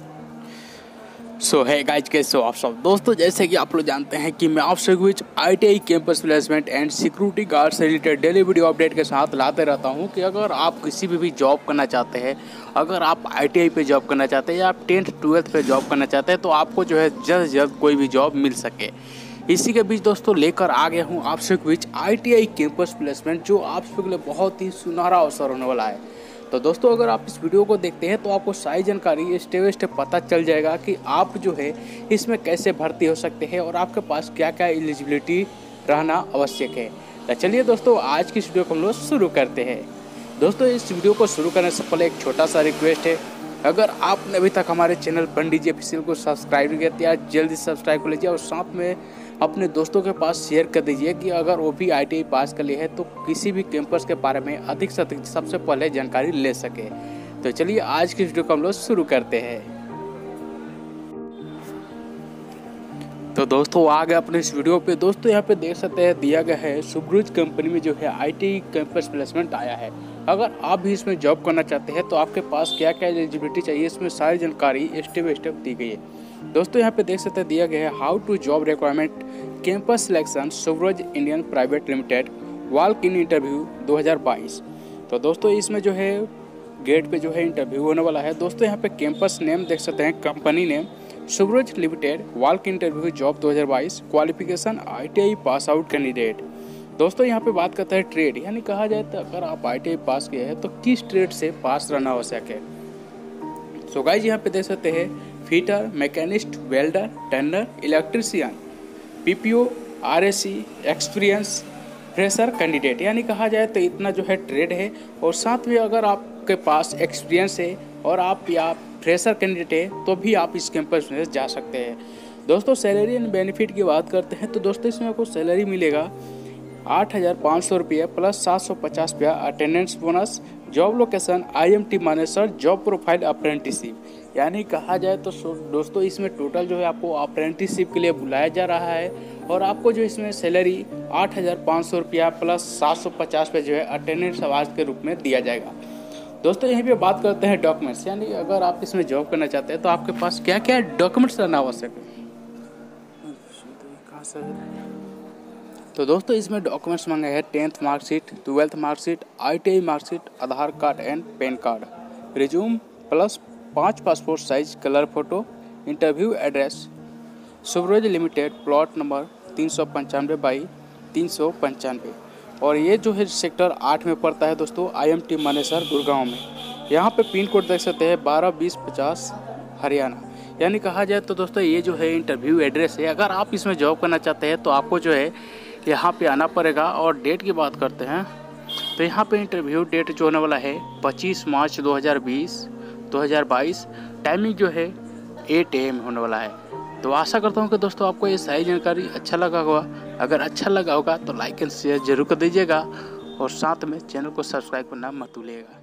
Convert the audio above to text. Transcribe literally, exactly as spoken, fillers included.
सो है गाइज, कैसे हो आप सब दोस्तों। जैसे कि आप लोग जानते हैं कि मैं आप सभी बीच I T I campus placement and security guard से रिलेटेड डेली वीडियो अपडेट के साथ लाते रहता हूं कि अगर आप किसी भी, भी जॉब करना चाहते हैं, अगर आप आई टी आई पे जॉब करना चाहते हैं या आप टेंथ ट्वेल्थ पे जॉब करना चाहते हैं तो आपको जो है जल्द से जल्द कोई भी जॉब मिल सके। इसी के बीच दोस्तों लेकर आ गया हूँ आप सभी बीच I T I campus placement, जो आप सभी के लिए बहुत ही सुनहरा अवसर होने वाला है। तो दोस्तों अगर आप इस वीडियो को देखते हैं तो आपको सारी जानकारी स्टेप बाय स्टेप पता चल जाएगा कि आप जो है इसमें कैसे भर्ती हो सकते हैं और आपके पास क्या क्या एलिजिबिलिटी रहना आवश्यक है। तो चलिए दोस्तों आज की इस वीडियो को हम लोग शुरू करते हैं। दोस्तों इस वीडियो को शुरू करने से पहले एक छोटा सा रिक्वेस्ट है, अगर आपने अभी तक हमारे चैनल पंडित जी ऑफिशियल को सब्सक्राइब नहीं किया तो यार जल्दी सब्सक्राइब कर लीजिए और साथ में अपने दोस्तों के पास शेयर कर दीजिए कि अगर वो भी आई टी आई पास कर लिए है तो किसी भी कैंपस के बारे में अधिक से अधिक सबसे पहले जानकारी ले सके। तो चलिए आज की वीडियो को हम लोग शुरू करते हैं। तो दोस्तों आ गए अपने इस वीडियो पे। दोस्तों यहाँ पे देख सकते हैं दिया गया है सुब्रुज कंपनी में जो है I T I campus placement आया है। अगर आप भी इसमें जॉब करना चाहते हैं तो आपके पास क्या क्या एलिजिबिलिटी चाहिए, इसमें सारी जानकारी स्टेप बाय स्टेप दी गई है। दोस्तों यहाँ पे देख सकते हैं दिया गया है how to job requirement campus selection Subros Indian private limited walk in interview दो हज़ार बाईस। तो दोस्तों इसमें जो है गेट पे जो है इंटरव्यू होने वाला है। दोस्तों यहाँ पे कैंपस नेम देख सकते हैं, company name Subros limited, walk interview job दो हज़ार बाईस, qualification I T I pass out candidate. दोस्तों यहाँ पे बात करते हैं ट्रेड, यानी कहा जाए तो अगर आप आई टी आई पास किए हैं तो किस ट्रेड से पास रहना आवश्यक है। सो गाइज यहाँ पे देख सकते हैं fitter, machinist, welder, turner, electrician, P P O, R S C, experience, fresher candidate, यानी कहा जाए तो इतना जो है ट्रेड है। और साथ में अगर आपके पास एक्सपीरियंस है और आप या फ्रेशर कैंडिडेट है तो भी आप इस कैंपस में जा सकते हैं। दोस्तों सैलरी एंड बेनिफिट की बात करते हैं तो दोस्तों इसमें आपको सैलरी मिलेगा आठ हज़ार पाँच सौ रुपये प्लस सात सौ पचास रुपया attendance bonus. Job location I M T Manesar, job profile apprenticeship, यानी कहा जाए तो दोस्तों इसमें टोटल जो है आपको अप्रेंटिसशिप के लिए बुलाया जा रहा है और आपको जो इसमें सैलरी आठ हज़ार पाँच सौ रुपया प्लस सात सौ पचास रुपये जो है अटेंडेंस आवाज के रूप में दिया जाएगा। दोस्तों यहीं पे बात करते हैं डॉक्यूमेंट्स, यानी अगर आप इसमें जॉब करना चाहते हैं तो आपके पास क्या क्या डॉक्यूमेंट्स रहना आवश्यक है। तो दोस्तों इसमें डॉक्यूमेंट्स मांगे हैं tenth marksheet, twelfth marksheet, I T I marksheet, Aadhaar card and PAN card, resume plus पाँच passport size colour photo, interview address Subros limited, plot number तीन सौ पंचानवे बाई तीन सौ पंचानवे, और ये जो है सेक्टर आठ में पड़ता है दोस्तों, I M T Manesar Gurgaon में। यहाँ पे पिन कोड देख सकते हैं बारह बीस पचास हरियाणा, यानी कहा जाए तो दोस्तों ये जो है इंटरव्यू एड्रेस है। अगर आप इसमें जॉब करना चाहते हैं तो आपको जो है यहाँ पे आना पड़ेगा। और डेट की बात करते हैं तो यहाँ पे इंटरव्यू डेट जो होने वाला है पच्चीस मार्च दो हज़ार बीस दो हज़ार बाईस, टाइमिंग जो है आठ ए एम होने वाला है। तो आशा करता हूँ कि दोस्तों आपको ये सारी जानकारी अच्छा लगा होगा। अगर अच्छा लगा होगा तो लाइक एंड शेयर जरूर कर दीजिएगा और साथ में चैनल को सब्सक्राइब करना मत भूलिएगा।